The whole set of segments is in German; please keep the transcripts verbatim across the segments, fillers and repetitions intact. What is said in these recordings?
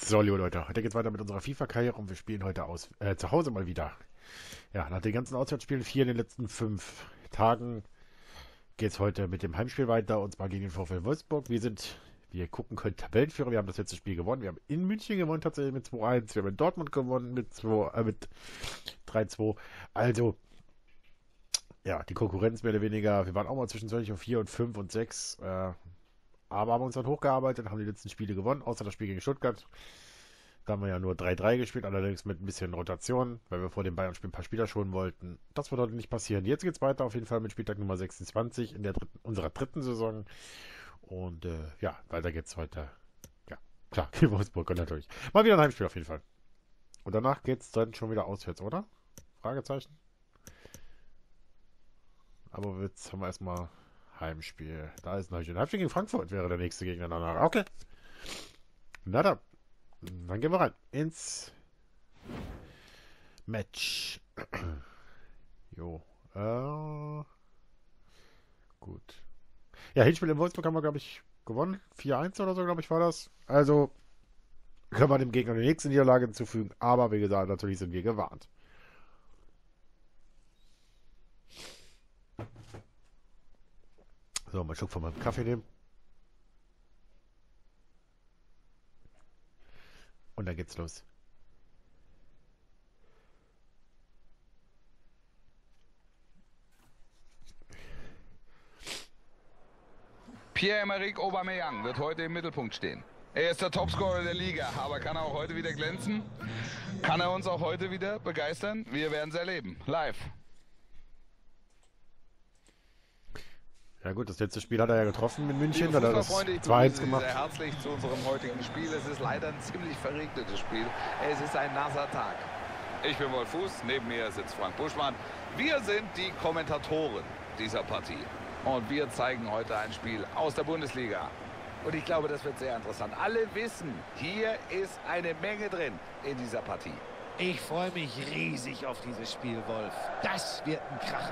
So, liebe Leute, heute geht's weiter mit unserer FIFA-Karriere und wir spielen heute aus, äh, zu Hause mal wieder. Ja, nach den ganzen Auswärtsspielen, vier in den letzten fünf Tagen, geht's heute mit dem Heimspiel weiter, und zwar gegen den VfL Wolfsburg. Wir sind, wie ihr gucken könnt, Tabellenführer. Wir haben das letzte Spiel gewonnen. Wir haben in München gewonnen, tatsächlich mit zwei eins. Wir haben in Dortmund gewonnen mit, zwei, äh, mit drei zwei. Also, ja, die Konkurrenz mehr oder weniger. Wir waren auch mal zwischenzeitlich auf vier und fünf und sechs. Äh, aber haben uns dann hochgearbeitet, haben die letzten Spiele gewonnen, außer das Spiel gegen Stuttgart. Da haben wir ja nur drei drei gespielt, allerdings mit ein bisschen Rotation, weil wir vor dem Bayern-Spiel ein paar Spieler schonen wollten. Das wird heute nicht passieren. Jetzt geht es weiter auf jeden Fall mit Spieltag Nummer sechsundzwanzig in der dritten, unserer dritten Saison. Und äh, ja, weiter geht's heute. Ja, klar, gegen Wolfsburg natürlich. Mal wieder ein Heimspiel auf jeden Fall. Und danach geht's dann schon wieder auswärts, oder? Fragezeichen. Aber jetzt haben wir erstmal Heimspiel. Da ist natürlich ein Heimspiel gegen Frankfurt, wäre der nächste Gegner danach. Okay. Na dann. Dann gehen wir rein ins Match. Jo. Äh, gut. Ja, Hinspiel in Wolfsburg haben wir, glaube ich, gewonnen. vier eins oder so, glaube ich, war das. Also können wir dem Gegner die nächste Niederlage hinzufügen. Aber wie gesagt, natürlich sind wir gewarnt. So, mal einen Schluck von meinem Kaffee nehmen. Und dann geht's los. Pierre-Emerick Aubameyang wird heute im Mittelpunkt stehen. Er ist der Topscorer der Liga, aber kann er auch heute wieder glänzen? Kann er uns auch heute wieder begeistern? Wir werden es erleben. Live. Ja gut, das letzte Spiel hat er ja getroffen in München, Liebe da hat er das Fußballfreunde, ich zwei eins begrüße Sie gemacht. sehr herzlich zu unserem heutigen Spiel. Es ist leider ein ziemlich verregnetes Spiel. Es ist ein nasser Tag. Ich bin Wolf Fuß, neben mir sitzt Frank Buschmann. Wir sind die Kommentatoren dieser Partie. Und wir zeigen heute ein Spiel aus der Bundesliga. Und ich glaube, das wird sehr interessant. Alle wissen, hier ist eine Menge drin in dieser Partie. Ich freue mich riesig auf dieses Spiel, Wolf. Das wird ein Kracher.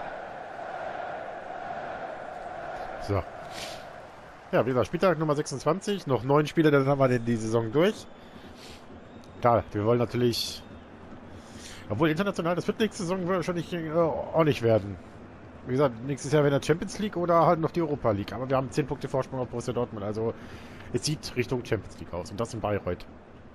So. Ja, wie gesagt, Spieltag Nummer sechsundzwanzig. Noch neun Spiele, dann haben wir denn die Saison durch. Klar, wir wollen natürlich... Obwohl international, das wird nächste Saison wahrscheinlich äh, auch nicht werden. Wie gesagt, nächstes Jahr wäre der Champions League oder halt noch die Europa League. Aber wir haben zehn Punkte Vorsprung auf Borussia Dortmund. Also es sieht Richtung Champions League aus. Und das in Bayreuth.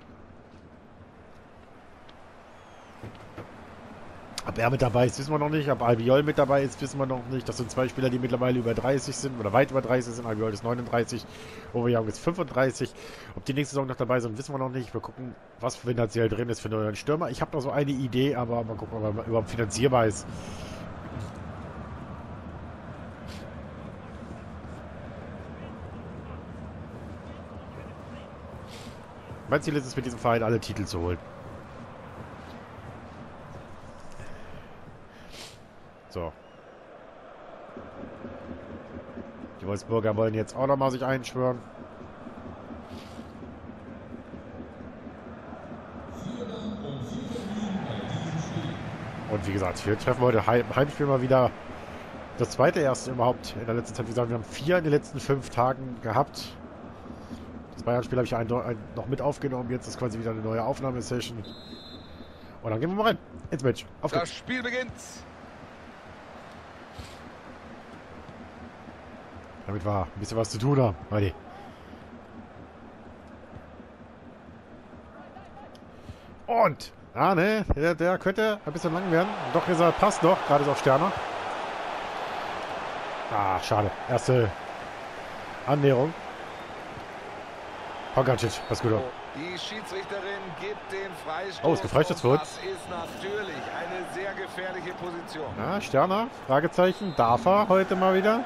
Ob er mit dabei ist, wissen wir noch nicht. Ob Albiol mit dabei ist, wissen wir noch nicht. Das sind zwei Spieler, die mittlerweile über dreißig sind oder weit über dreißig sind. Albiol ist neununddreißig, Aubameyang ist fünfunddreißig. Ob die nächste Saison noch dabei sind, wissen wir noch nicht. Wir gucken, was finanziell drin ist für einen neuen Stürmer. Ich habe noch so eine Idee, aber mal gucken, ob er überhaupt finanzierbar ist. Mein Ziel ist es, mit diesem Verein alle Titel zu holen. So. Die Wolfsburger wollen jetzt auch nochmal sich einschwören. Und wie gesagt, wir treffen heute Heim Heimspiel mal wieder. Das zweite erste überhaupt in der letzten Zeit. Wie gesagt, wir haben vier in den letzten fünf Tagen gehabt. Das Bayern-Spiel habe ich ein, ein, noch mit aufgenommen. Jetzt ist quasi wieder eine neue Aufnahmesession. Und dann gehen wir mal rein ins Match. Auf Das geht's. Spiel beginnt. Damit wir ein bisschen was zu tun haben. Heidi. Und, ah ne, der, der könnte ein bisschen lang werden. Doch, er passt noch, gerade so auf Sterner. Ah, schade. Erste Annäherung. Pogacic, was gut. Die Schiedsrichterin gibt den Freistoß. Oh, ist gefreistoß für uns. Das ist natürlich eine sehr gefährliche Position. Ja, Sterner, Fragezeichen. Darf er heute mal wieder?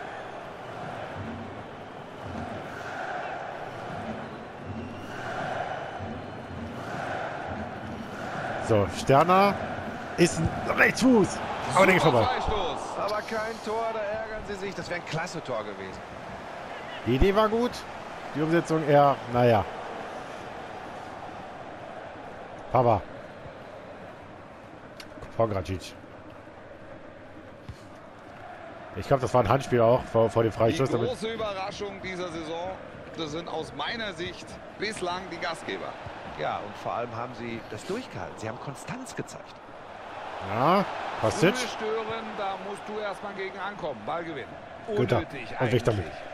So, Sterner ist ein Rechtsfuß. Aber der geht vorbei. Freistoß. Aber kein Tor, da ärgern sie sich. Das wäre ein klasse Tor gewesen. Die Idee war gut. Die Umsetzung eher, naja. Papa. Pogacic. Ich glaube, das war ein Handspiel auch vor, vor dem Die Freistoß. Damit große Überraschung dieser Saison, das sind aus meiner Sicht bislang die Gastgeber. Ja, und vor allem haben sie das durchgehalten. Sie haben Konstanz gezeigt. Ja, Kostic. Frühe stören, da musst du erstmal gegen ankommen. Ball gewinnen. Günther. Unnötig Und weg damit. eigentlich.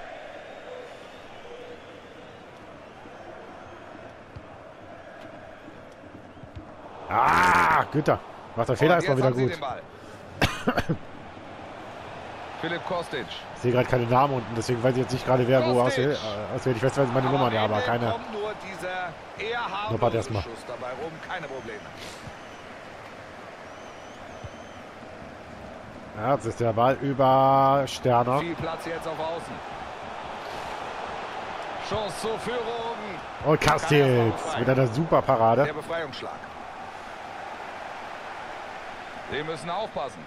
Ah, Günther. Macht der Fehler Und erstmal jetzt wieder haben sie gut. den Ball. Philipp Kostic. Ich sehe gerade keine Namen unten, deswegen weiß ich jetzt nicht gerade, wer wo auswählt. Äh, auswählt. Ich weiß zwar meine Nummern, ja, am aber Ende keine. kommt nur dieser eher Nuppert harmlose erstmal. Schuss dabei rum. Keine Probleme. Ja, jetzt ist der Ball über Sterner. Viel Platz jetzt auf Außen. Chance zur Führung. Und Castells mit einer super Parade. Der Befreiungsschlag. Wir müssen aufpassen.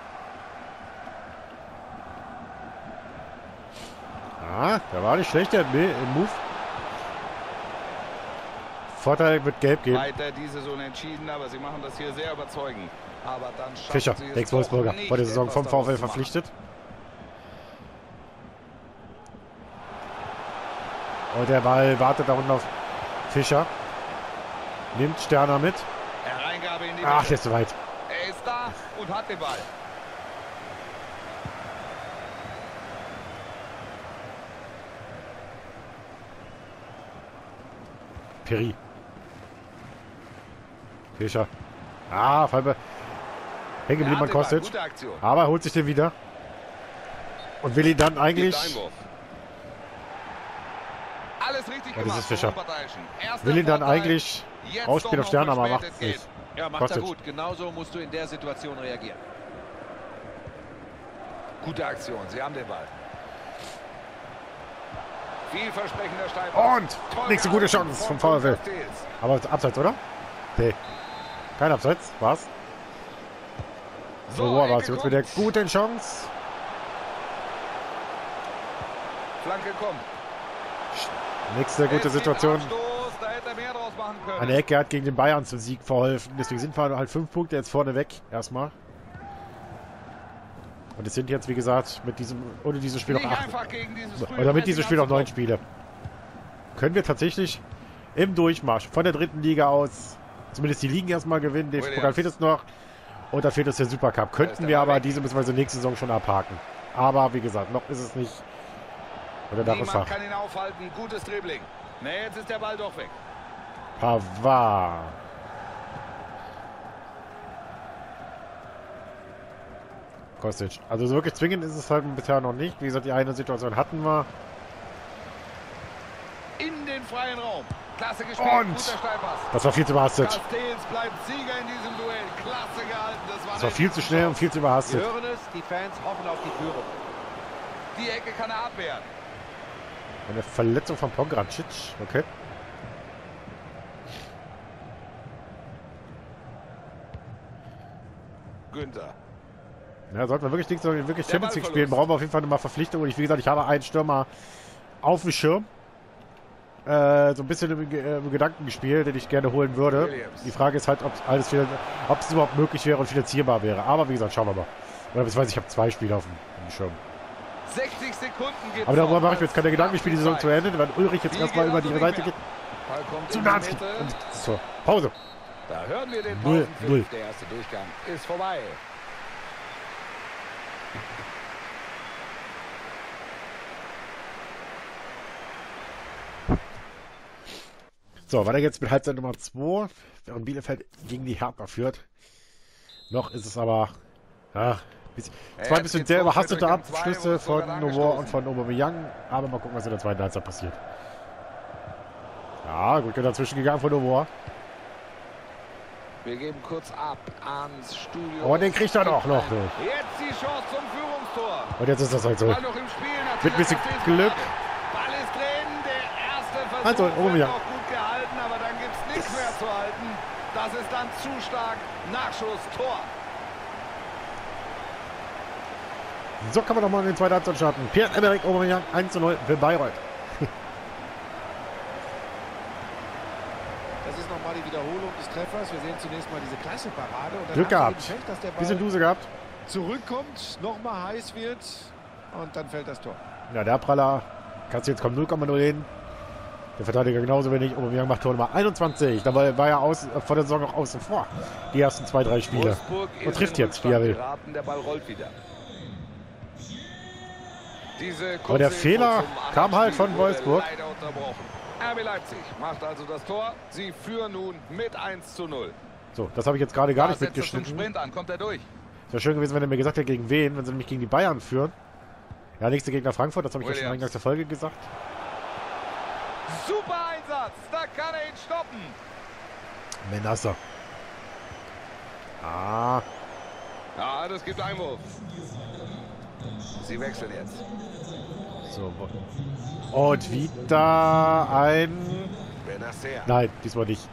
Ja, der war nicht schlecht, der Move. Vorteil wird gelb geben. Weiter dieses Unentschieden, aber sie machen das hier sehr überzeugend. Aber dann schaffen Fischer, sie es Ex-Wolfsburger, doch nicht, vor der Saison etwas vom daraus VfL zu machen. verpflichtet. Und der Ball wartet da unten auf Fischer. Nimmt Sterner mit. Hereingabe in die Ach, Mitte. der ist zu weit. Er ist da und hat den Ball. Piri. Fischer. Ah, Falbe. Hängen Er geblieben hat an den Ball. Kostic. Gute Aktion. Aber holt sich den wieder. Und will ihn dann Gibt eigentlich... Einwurf. Alles richtig Ja, das gemacht. ist Fischer. vom Unparteiischen. Erster Will ihn dann Vorteil. eigentlich Jetzt ausspielen doch auf Sterner, noch aber macht verspätet es nicht. Ja, macht Kostic. er gut. Genauso musst du in der Situation reagieren. Gute Aktion. Sie haben den Ball. Vielversprechender Steilpass. Und Toll nächste gute gehalten Chance von vom VfL. Castells. Aber abseits, oder? Nee. Kein Abseits. Was? So, So, aber Ecke es wird kommt. wieder gute Chance. Flanke kommt. Nächste gute Es gibt Situation. Abstoß, da hätte er mehr draus machen können. Eine Ecke hat gegen den Bayern zum Sieg verholfen. Deswegen sind wir halt fünf Punkte jetzt vorne weg. Erstmal. Und es sind jetzt, wie gesagt, mit diesem, ohne dieses Spiel noch Nicht acht. einfach gegen dieses frühe Oder mit diesem Pressing Spiel noch neun anzukommen. Spiele. Können wir tatsächlich im Durchmarsch von der dritten Liga aus zumindest die Ligen erstmal gewinnen. Der Williams. Pokal fehlt es noch. Und da fehlt uns der Supercup. ist Könnten der wir Ball aber weg. diese bzw. nächste Saison schon abhaken. Aber wie gesagt, noch ist es nicht. Oder Dach ist Niemand Fach. kann ihn aufhalten. Gutes Dribbling. Ne, jetzt ist der Ball doch weg. Pavard. Kostic. Also so wirklich zwingend ist es halt bisher noch nicht. Wie gesagt, die eine Situation hatten wir. In den freien Raum. Klasse gespielt. Und Guter Steilpass. Das war viel zu überhastet. Castells bleibt Sieger in diesem Duell. Klasse gehalten. Das war, Das war eine viel zu schnell und viel zu Sie überhastet. hören es, die Fans hoffen auf die Führung. Die Ecke kann er abwehren. Eine Verletzung von Pongracic. Okay. Günther. Ja, sollten wir wirklich nichts, sondern wirklich Der Champions League Ballverlust. spielen, brauchen wir auf jeden Fall nochmal Verpflichtungen. Und ich, wie gesagt, ich habe einen Stürmer auf dem Schirm. Äh, so ein bisschen im, Ge- äh, im Gedanken gespielt, den ich gerne holen würde. Williams. Die Frage ist halt, ob alles finan- ob es überhaupt möglich wäre und finanzierbar wäre. Aber wie gesagt, schauen wir mal. Oder beziehungsweise ich habe zwei Spiele auf dem, auf dem Schirm. sechzig Sekunden gibt Aber darüber mache ich mir jetzt keine Gedanken. Ich spiele die Saison zu Ende, wenn Ulrich jetzt Wie erstmal geht über also die nicht Seite mehr? geht. Ball kommt Zu in die Nanski. Mitte. Und zur Pause. Da hören wir den Null, Pausenpfiff. null. Der erste Durchgang ist vorbei. So, weiter geht's mit Halbzeit Nummer zwei, während Bielefeld gegen die Hertha führt. Noch ist es aber ja, bis, Ja, zwei jetzt bisschen geht's sehr los mit überhastete Durchgang zwei, Abschlüsse wurde sogar von angestoßen. Novoa und von Aubameyang. Aber mal gucken, was in der zweiten Halbzeit passiert. Ja, gut dazwischen gegangen von Novoa. Wir geben kurz ab ans Studio. Aber den kriegt er doch noch. Ne? Jetzt die Chance zum Führungstor. Und jetzt ist das halt so. Ball noch im Spiel. Mit ein bisschen Castells Glück. Ball ist drin. Der erste Versuch Also, wird Aubameyang. noch gut gehalten, aber dann gibt es nichts mehr zu halten. Das ist dann zu stark. Nachschuss, Tor. So kann man doch mal in den zweiten Halbzeit starten. Pierre-Emerick Aubameyang eins zu null für Bayreuth. Das ist nochmal die Wiederholung des Treffers. Wir sehen zunächst mal diese klasse Parade. Und dann Glück haben gehabt. sie eben Pech, dass der Bisschen Ball Duse gehabt. zurückkommt, nochmal heiß wird und dann fällt das Tor. Ja, der Abpraller. Kannst du jetzt kommen null Komma null hin. Der Verteidiger genauso wenig. Aubameyang macht Tor Nummer einundzwanzig. Dabei war er aus, vor der Saison noch außen vor. Die ersten zwei, drei Spiele. Und trifft jetzt, wie er will. Der Ball rollt wieder. Diese Aber der Fehler kam halt von Wolfsburg. R B Leipzig macht also das Tor. Sie führen nun mit eins zu null. So, das habe ich jetzt gerade gar nicht Da setzt er zum mitgeschnitten. Sprint an, kommt er durch. Wäre schön gewesen, wenn er mir gesagt hätte, gegen wen, wenn sie nämlich gegen die Bayern führen. Ja, nächster Gegner Frankfurt, das habe ich ja schon Williams. eingangs der Folge gesagt. Super Einsatz, da kann er ihn stoppen. Menasser. Ah, Ja, das gibt Einwurf. Sie wechseln jetzt. so. Und wieder ein... Benacer. Nein, diesmal nicht.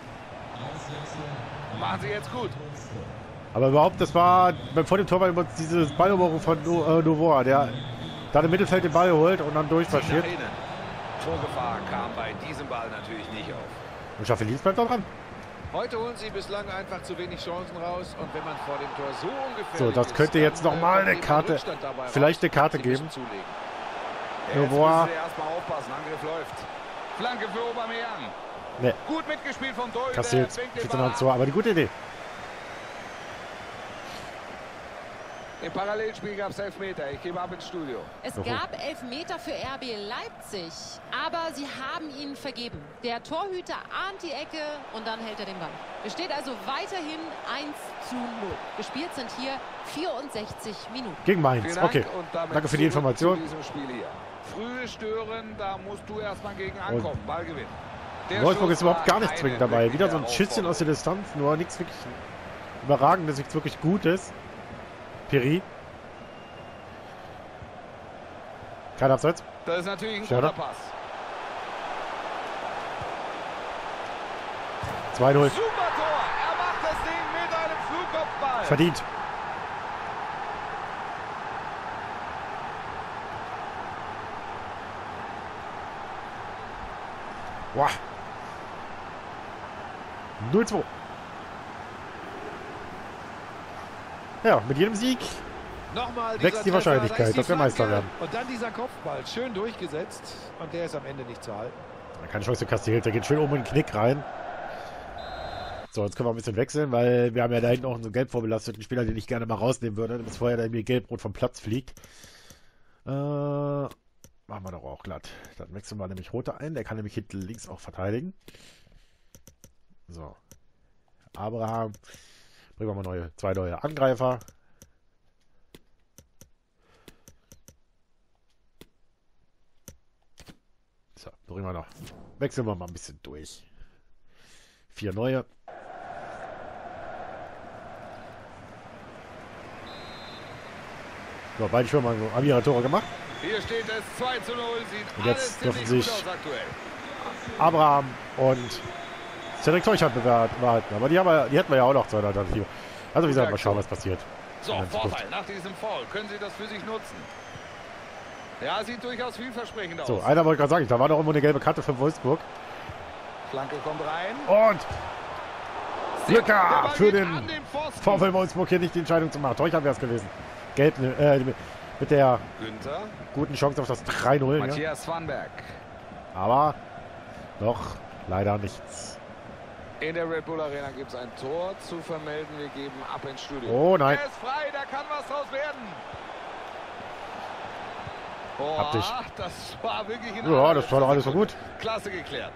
Machen Sie jetzt gut. Aber überhaupt, das war vor dem Tor war immer dieses Balleroberung von no, äh, Novoa, der dann im Mittelfeld den Ball holt und dann durchmarschiert. Nach innen. Torgefahr kam bei diesem Ball natürlich nicht auf. Und Schaffelins bleibt da dran. Heute holen sie bislang einfach zu wenig Chancen raus. Und wenn man vor dem Tor so ungefähr So, das könnte jetzt noch mal eine Karte, vielleicht eine Karte geben. Jetzt Novoa. müssen Sie erstmal aufpassen, Angriff läuft. Flanke für Aubameyang. Ne, Gut mitgespielt vom Torhüter. kassiert. zwingt den Kriegt Ball dann ab. Tor, aber die gute Idee. Im Parallelspiel gab es Elfmeter. Ich gebe ab ins Studio. Es Oho. gab Elfmeter für R B Leipzig, aber sie haben ihn vergeben. Der Torhüter ahnt die Ecke und dann hält er den Ball. Es steht also weiterhin eins zu null. Gespielt sind hier vierundsechzig Minuten. Gegen Mainz. Vielen Dank Okay. und damit Danke für die zurück Information. zu diesem Spiel hier. Früh stören, da musst du erstmal gegen ankommen. Ballgewinn. Der Wolfsburg Schuss ist überhaupt war gar nicht keine zwingend dabei. Wieder so ein wirkliche Schüsschen aus der Distanz, nur nichts wirklich Überragendes, nichts wirklich Gutes. Piri. Kein Abseits. Das ist natürlich ein Schade. guter Pass. zwei null. Super Tor. Er macht das Ding mit einem Flugkopfball. Verdient. Boah. null zwei. Ja, mit jedem Sieg Nochmal wächst die dieser Treffer, Wahrscheinlichkeit, da ist die dass wir Meister Flanke. werden. Und dann dieser Kopfball, schön durchgesetzt. Und der ist am Ende nicht zu halten. Keine Chance kassiert, der geht schön oben in den Knick rein. So, jetzt können wir ein bisschen wechseln, weil wir haben ja da hinten auch einen so gelb vorbelasteten Spieler, den ich gerne mal rausnehmen würde, bis vorher der mir gelb-rot vom Platz fliegt. Äh, machen wir doch auch glatt. Dann wechseln wir nämlich Rote ein, der kann nämlich hinten links auch verteidigen. So. Abraham. Bringen wir mal neue, zwei neue Angreifer. So, bringen wir noch. Wechseln wir mal ein bisschen durch. Vier neue. So, beide Stürmer haben ihre Tore gemacht. Hier steht es zwei zu null. Sieht Und jetzt alles dürfen ziemlich sich- gut aus aktuell. Abraham und Cedric Teuchert behalten. Aber die, haben wir, die hätten wir ja auch noch zur Alternative. Also wie gesagt, mal schauen, was passiert. So, in der Zukunft. Vorteil nach diesem Foul. Können Sie das für sich nutzen? Ja, sieht durchaus vielversprechend aus. So, einer wollte gerade sagen, da war doch irgendwo eine gelbe Karte für Wolfsburg. Flanke kommt rein. Und Der Lücker Ball für geht den an den Pfosten. VfL Wolfsburg hier nicht die Entscheidung zu machen. Teuchert wäre es gewesen. Gelb äh, mit der Günther. guten Chance auf das drei null. Ja. Matthias Swanberg. Aber noch leider nichts. In der Red Bull Arena gibt es ein Tor zu vermelden. Wir geben ab ins Studio. Oh nein. Er ist frei, da kann was draus werden. Oh, Hab dich. das war wirklich in Ja, das war doch alles so gut. Klasse geklärt.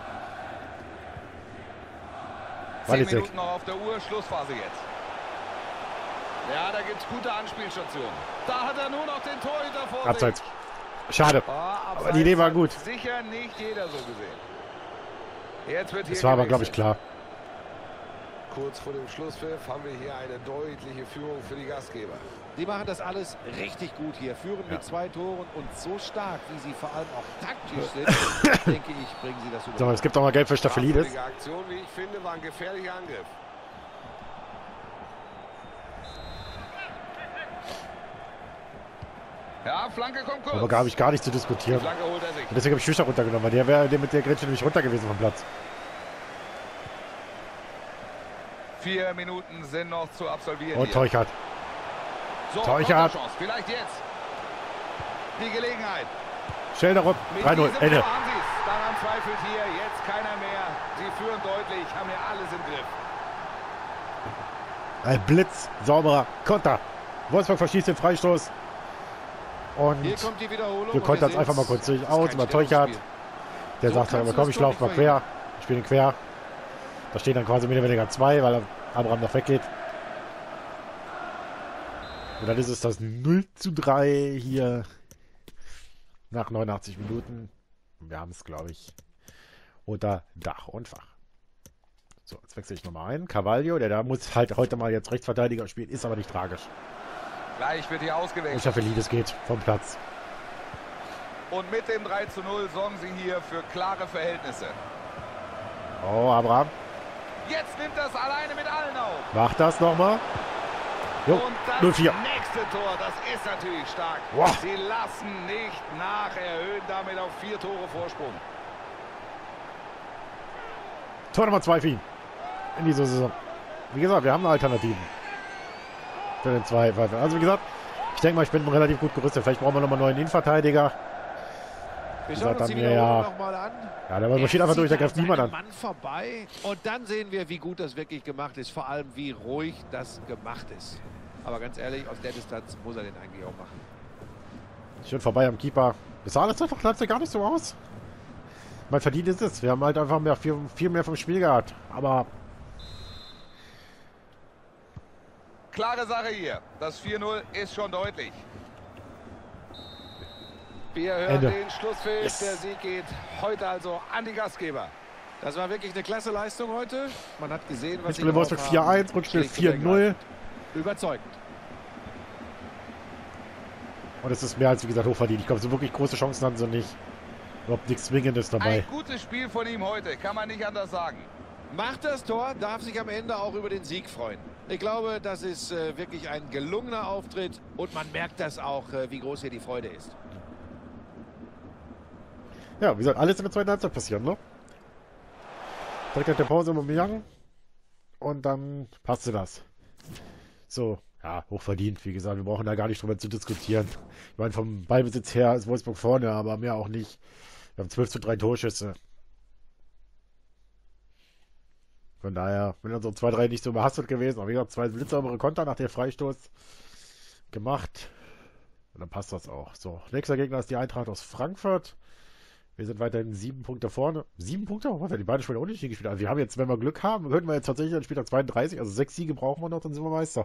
War Zehn nicht weg. Minuten noch auf der Uhr, Schlussphase jetzt. Ja, da gibt es gute Anspielstationen. Da hat er nur noch den Torhüter vor sich. Abseits. Schade. Oh, abseits Aber die Idee war hat gut. Sicher nicht jeder so gesehen. Jetzt wird hier Das war aber, glaube ich, gewechselt. klar. Kurz vor dem Schlusspfiff haben wir hier eine deutliche Führung für die Gastgeber. Die machen das alles richtig gut hier. Führen Ja. mit zwei Toren und so stark, wie sie vor allem auch taktisch sind, denke ich, bringen sie das über. So, es gibt auch mal Gelb für Staphelidis. Die Aktion, wie ich finde, war ein gefährlicher Angriff. Ja, Flanke kommt kurz. Aber gar habe ich gar nicht zu Die diskutieren. Flanke holt er sich. Und deswegen habe ich Schüchter runtergenommen, weil der wäre der mit der Grätsche nämlich runter gewesen vom Platz. Vier Minuten sind noch zu absolvieren. Und hier. Teuchert. So, Teuchert. Konterchance. Vielleicht jetzt. Die Gelegenheit. Schnell darum. Mit drei null. diesem Ende. Tor haben sie's. Daran zweifelt hier jetzt keiner mehr. Sie führen deutlich, haben ja alles im Griff. Ein Blitz, sauberer Konter. Wolfsburg verschießt den Freistoß. Und Hier kommt die Wiederholung. wir kontern es einfach mal kurz durch aus. Über Teuchert. Der So sagt dann, kannst aber du komm, das ich Tor laufe mal nicht quer. Ich spiele ihn quer. Da stehen dann quasi mehr oder weniger zwei, weil Abraham noch weggeht. Und dann ist es das null zu drei hier nach neunundachtzig Minuten. Wir haben es, glaube ich, unter Dach und Fach. So, jetzt wechsle ich nochmal ein. Carvalho, der da muss halt heute mal jetzt Rechtsverteidiger spielen, ist aber nicht tragisch. Gleich wird hier Und ausgewechselt. Schaffelidis geht vom Platz. Und mit dem drei zu null sorgen sie hier für klare Verhältnisse. Oh, Abraham, Jetzt nimmt das alleine mit allen auf. macht das nochmal. Jo, Und das null vier. nächste Tor, das ist natürlich stark. Wow. Sie lassen nicht nach, erhöhen damit auf vier Tore Vorsprung. Tor Nummer zwei für ihn. In dieser Saison. Wie gesagt, wir haben Alternativen. Für den Zweifel. Also wie gesagt, ich denke mal, ich bin relativ gut gerüstet. Vielleicht brauchen wir nochmal einen neuen Innenverteidiger. Wir Wie schauen gesagt, uns die dann, ja, Wiederholung ja. nochmal an. Ja, der marschiert Er einfach durch, der zieht greift an niemand seinem an. Mann vorbei. Und dann sehen wir, wie gut das wirklich gemacht ist. Vor allem, wie ruhig das gemacht ist. Aber ganz ehrlich, aus der Distanz muss er den eigentlich auch machen. Schön vorbei am Keeper. Das sah alles doch gar nicht so aus. Mein verdient ist es. Wir haben halt einfach mehr, viel, viel mehr vom Spiel gehabt. Aber Klare Sache hier. Das vier null ist schon deutlich. Wir hören Ende. den Schlusspfiff. Yes. Der Sieg geht heute also an die Gastgeber. Das war wirklich eine klasse Leistung heute. Man hat gesehen, was sie Hinspiel Wolfsburg drauf vier haben. eins, Rückspiel Schlicht und vier null. ergreifend. Überzeugend. Und es ist mehr als, wie gesagt, hochverdient. Ich glaube, so wirklich große Chancen hatten sie nicht. Überhaupt nichts Zwingendes dabei. Ein gutes Spiel von ihm heute, kann man nicht anders sagen. Macht das Tor, darf sich am Ende auch über den Sieg freuen. Ich glaube, das ist äh, wirklich ein gelungener Auftritt. Und man merkt das auch, äh, wie groß hier die Freude ist. Ja, wie soll alles in der zweiten Halbzeit passieren, ne? Direkt nach der Pause mit Young. Und dann passte das. So, ja, hochverdient. Wie gesagt, wir brauchen da gar nicht drüber zu diskutieren. Ich meine, vom Ballbesitz her ist Wolfsburg vorne, aber mehr auch nicht. Wir haben zwölf zu drei Torschüsse. Von daher, wenn unsere zwei drei nicht so überhastet gewesen, aber wie gesagt, zwei blitzsaubere Konter nach dem Freistoß gemacht. Und dann passt das auch. So, nächster Gegner ist die Eintracht aus Frankfurt. Wir sind weiterhin sieben Punkte vorne. Sieben Punkte? Oh, die beiden Spiele unentschieden gespielt. Also wir haben jetzt, wenn wir Glück haben, könnten wir jetzt tatsächlich an Spieltag zweiunddreißig, also sechs Siege brauchen wir noch, dann sind wir Meister.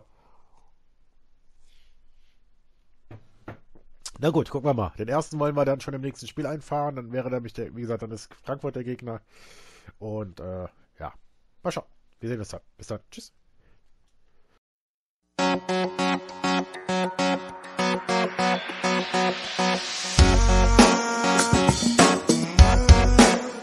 Na gut, gucken wir mal. Den ersten wollen wir dann schon im nächsten Spiel einfahren. Dann wäre nämlich, der, wie gesagt, dann ist Frankfurt der Gegner. Und äh, ja, mal schauen. Wir sehen uns dann. Bis dann. Tschüss.